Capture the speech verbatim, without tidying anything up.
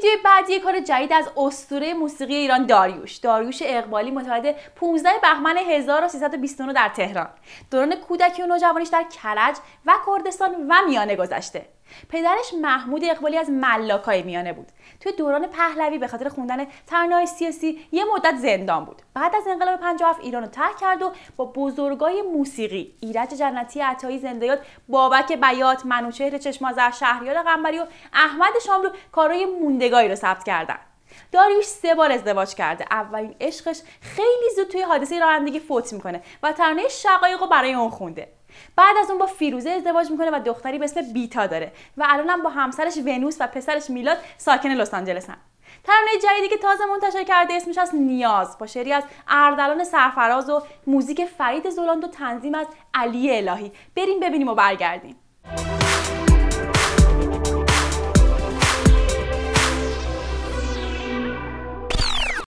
ویدیوی بعدی کار جدید از اسطوره موسیقی ایران داریوش داریوش اقبالی متولد پانزده بهمن هزار و سیصد و بیست و نه در تهران. دوران کودکی و نوجوانیش در کرج و کردستان و میانه گذشته. پدرش محمود اقبالی از ملاکای میانه بود. توی دوران پهلوی به خاطر خوندن ترانه‌های سیاسی یه مدت زندان بود. بعد از انقلاب پنجاه و هفت ایرانو ترک کرد و با بزرگای موسیقی ایرج جنتی عطایی زنده‌یاد، بابک بیات، منوچهر چشم‌آذر، شهریار قنبری و احمد شاملو کارهای موندگاری رو ثبت کردن. داریوش سه بار ازدواج کرده. اولین عشقش خیلی زود توی حادثه رانندگی فوت میکنه و ترانه شقایقو برای اون خونده. بعد از اون با فیروزه ازدواج میکنه و دختری به اسم بیتا داره و الانم با همسرش ونوس و پسرش میلاد ساکن لس آنجلسن. ترانه جدیدی که تازه منتشر کرده اسمش از نیاز با شعری از اردلان سرفراز و موزیک فرید زولاند و تنظیم از علی الهی. بریم ببینیم و برگردیم.